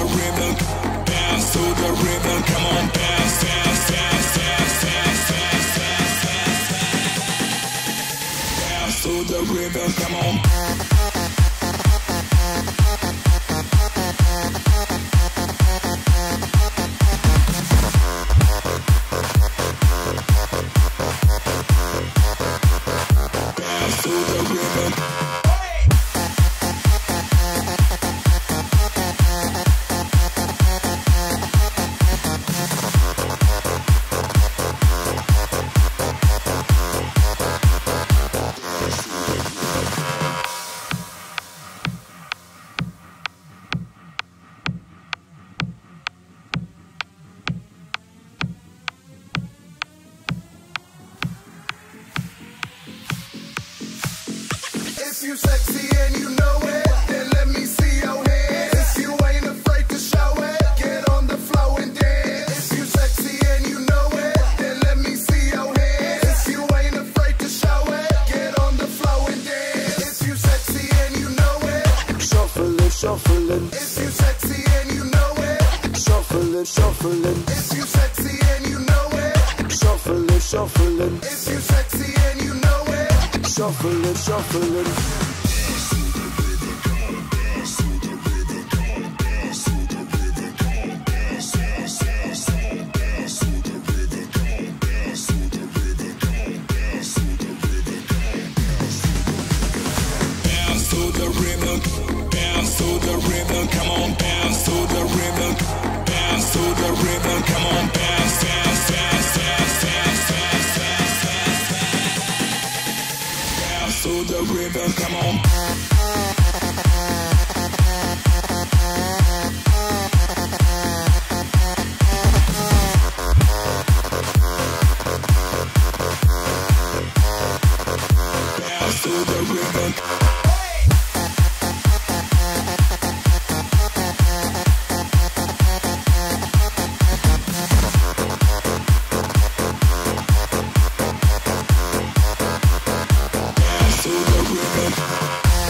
the rhythm, bounce to the rhythm. Come on, bounce, bounce, bounce, bounce, bounce, bounce, bounce, bounce, bounce to the rhythm. Come on. To the rhythm. If you sexy and you know it, then let me see your hands. If you ain't afraid to show it, get on the floor and dance. If you sexy and you know it, then let me see your hands. If you ain't afraid to show it, get on the floor and dance. If you sexy and you know it, shuffling, shuffling. if you sexy and you know it, Shuffling, shuffling. if you sexy and you know it, Shuffling, shuffling. if you sexy and you know it, Shuffling, shuffling. Bounce to the rhythm, bounce to the rhythm. Come on, bounce to the rhythm, bounce to the rhythm. Come on, bounce, bounce, bounce, bounce, bounce, bounce, bounce, bounce, bounce to the rhythm. Come on. Bounce to the rhythm. Bounce to the rhythm.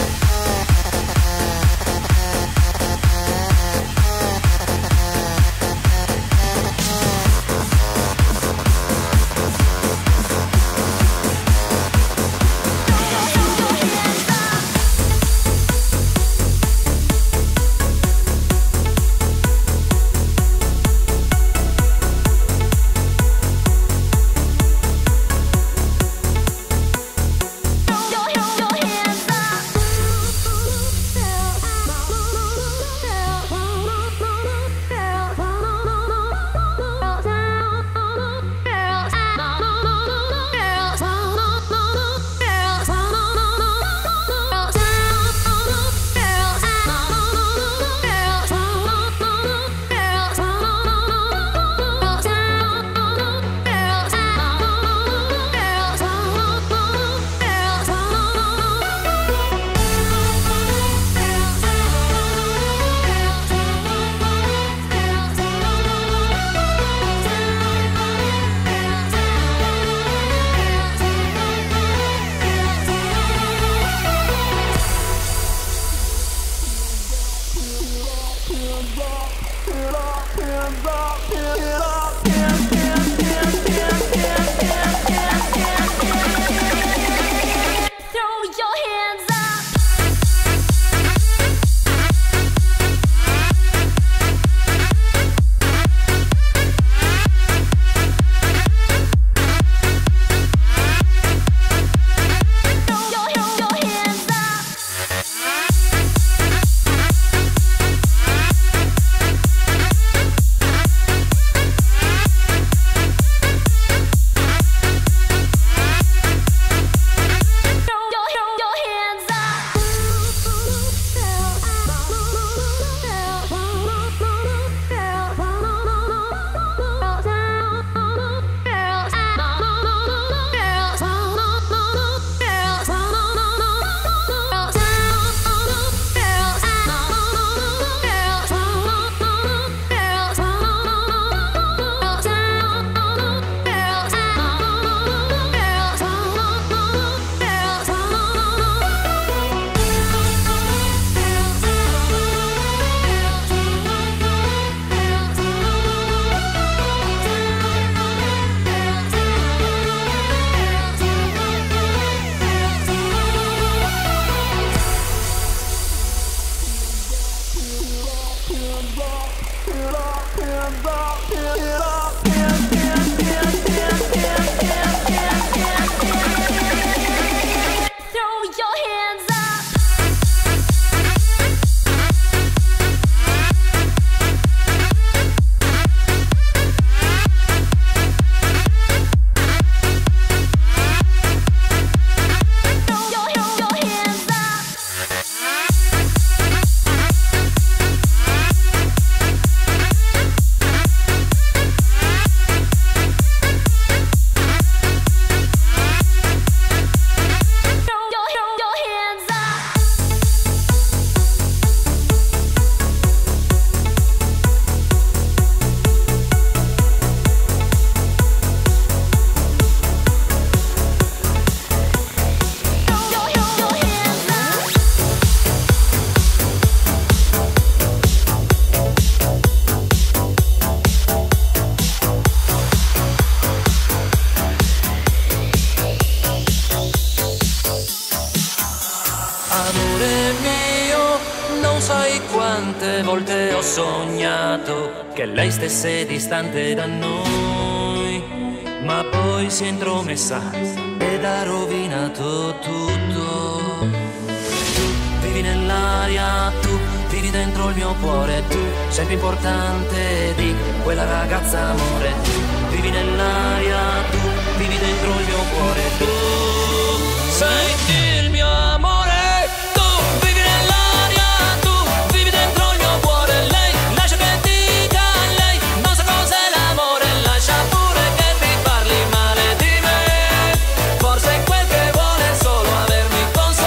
volte ho sognato che lei stesse distante da noi, ma poi si è intromessa ed ha rovinato tutto. Vivi nell'aria, tu vivi dentro il mio cuore, tu sei più importante di quella ragazza, amore. Vivi nell'aria, tu vivi dentro il mio cuore, tu sei il mio amore. Tu vivi nell'aria, tu vivi dentro il mio cuore. Lei lascia che dica, lei non sa cos'è l'amore. Lascia pure che ti parli male di me, forse è quel che vuole solo avermi con sé.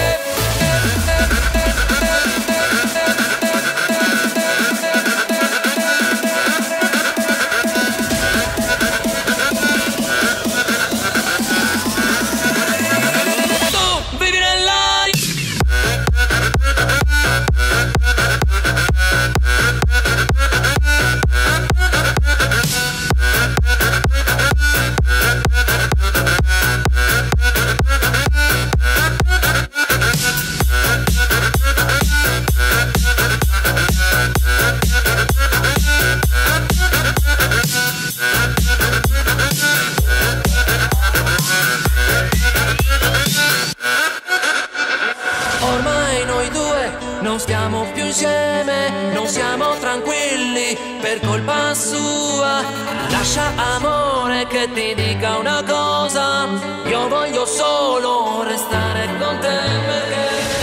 Ormai noi due non stiamo più insieme, non siamo tranquilli per colpa sua. Lascia, amore, che ti dica una cosa, io voglio solo restare con te perché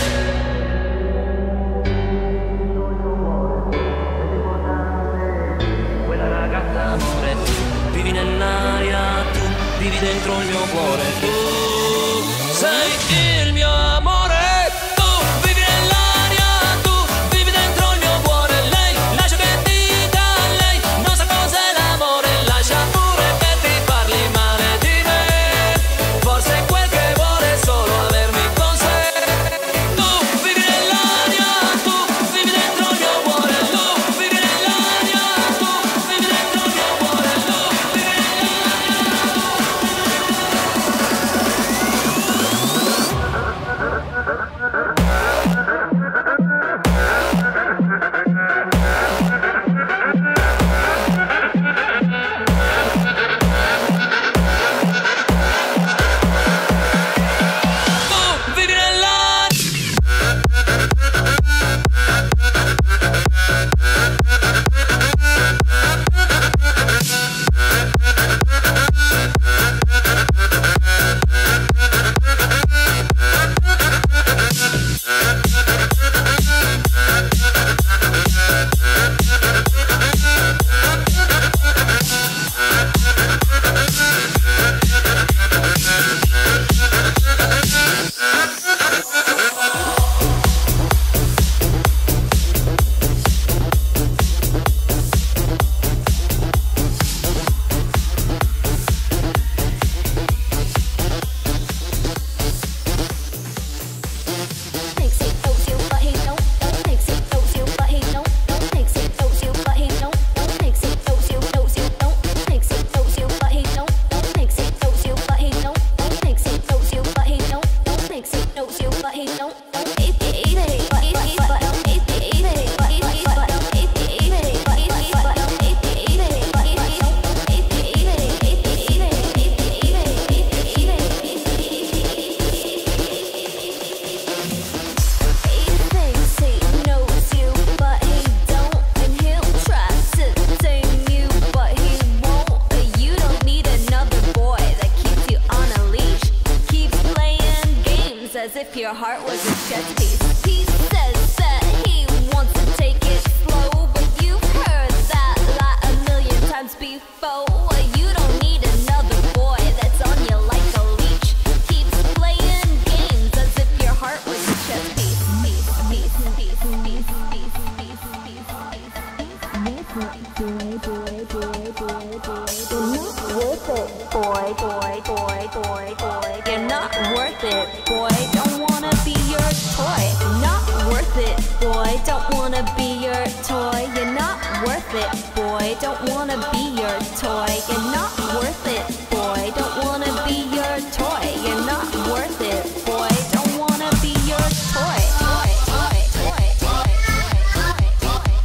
quella ragazza, amore. Vivi nell'aria, tu vivi dentro il mio cuore, tu sei il mio amore. As if your heart was a chess piece. He says that he wants to take it slow, but you've heard that lie a million times before. You don't need another boy that's on you like a leech. Keeps playing games as if your heart was a chess piece. You're not worth it, boy. Don't wanna be your toy. Not worth it, boy. Don't wanna be your toy. You're not worth it, boy. Don't wanna be your toy. You're not worth it, boy. Don't wanna be your toy. You're not worth it, boy. Don't wanna be your toy.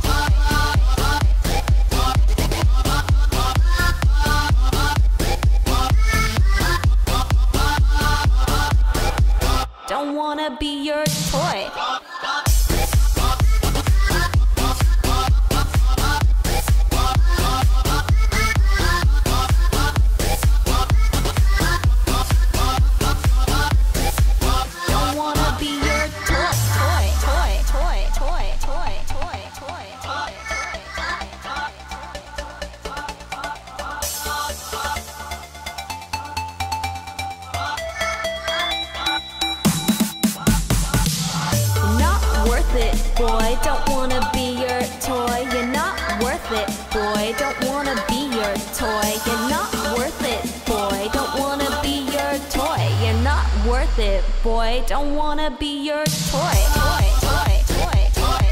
worth it, boy. Don't wanna be your toy. You're not worth it, boy. Don't wanna be your toy. You're not worth it, boy. Don't wanna be your toy. Toy, toy, toy, toy.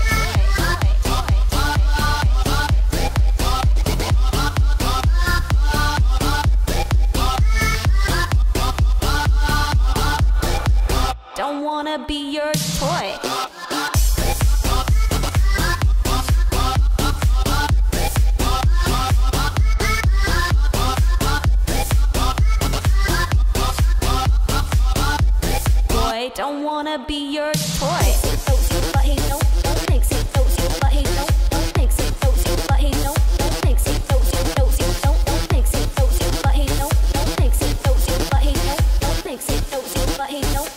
Don't wanna be your toy. Boy, don't wanna be your toy. But he don't fix it. But he don't fix it. But he don't fix it. Don't fix it. But he don't fix it. But he don't fix it. But he don't.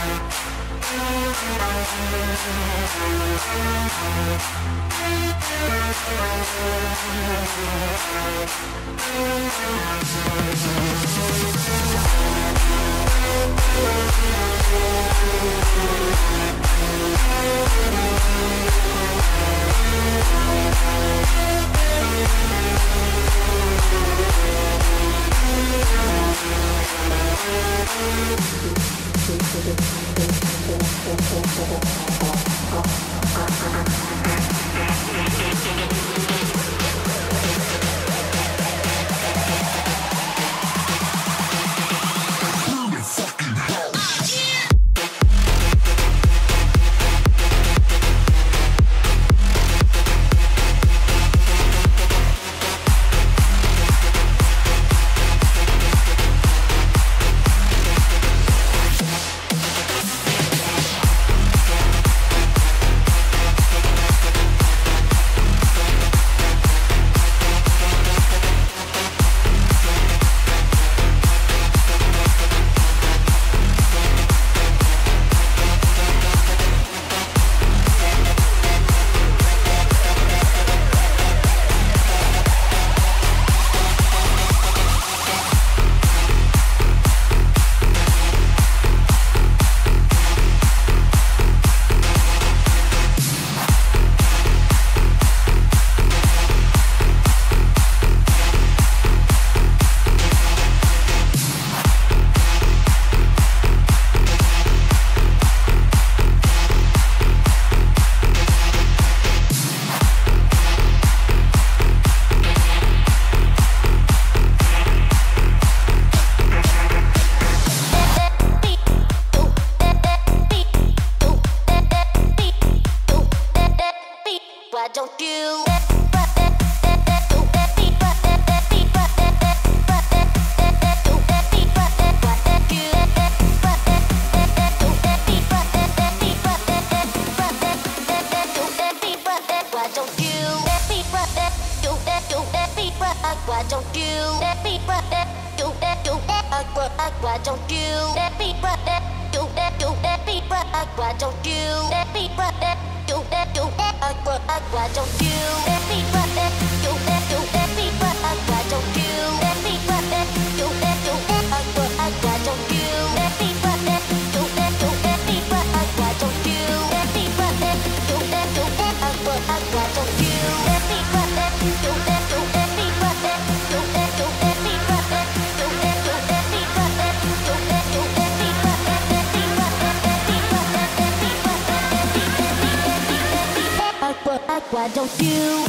Why don't you?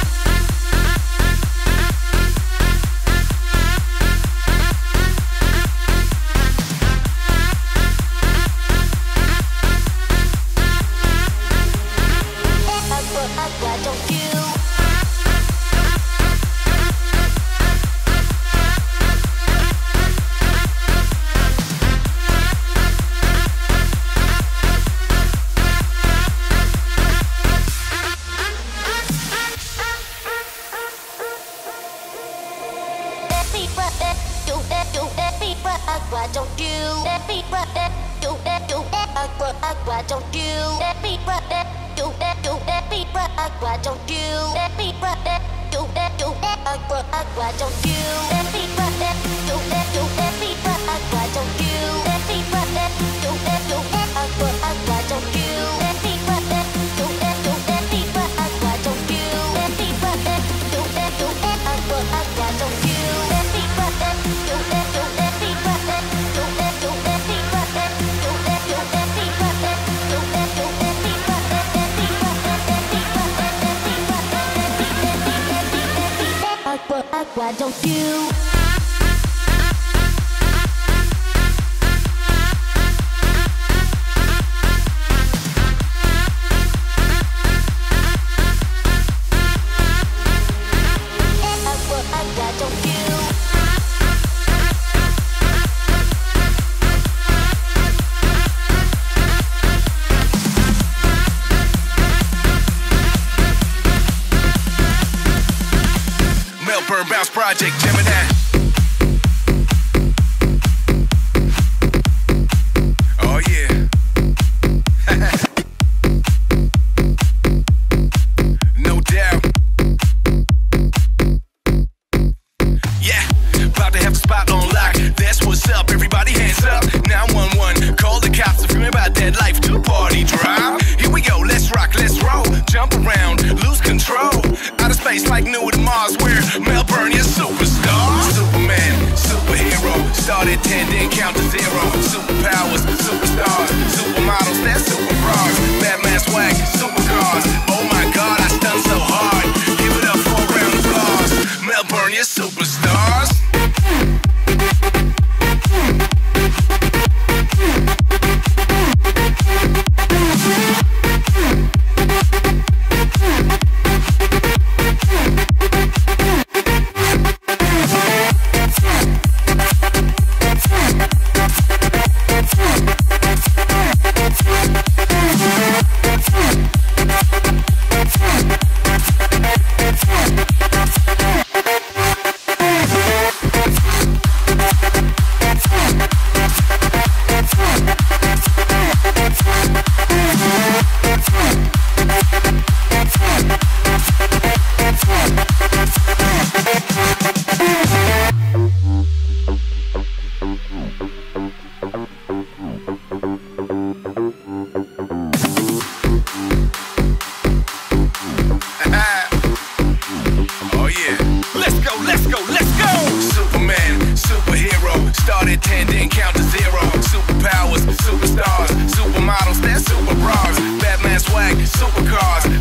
Why don't you? Melbourne Bounce Project, Gemini. Oh yeah. Yeah, about to have the spot on lock. That's what's up, everybody hands up. 911, call the cops if you're about that life to party drive. Here we go, let's rock, let's roll. Jump around, lose control. Outer space like New to Mars, where Melbourne, your superstar. Superman, superhero. Start at 10, then count to 0. Superpowers, superstars, supermodels, that's super bras. Batman swag, supercars. Oh my God, I stunned so hard. Give it up for a round of applause. Melbourne, your superstars. Start at 10, then count to 0. Superpowers, superstars, supermodels, that's super bras. Batman swag, supercars.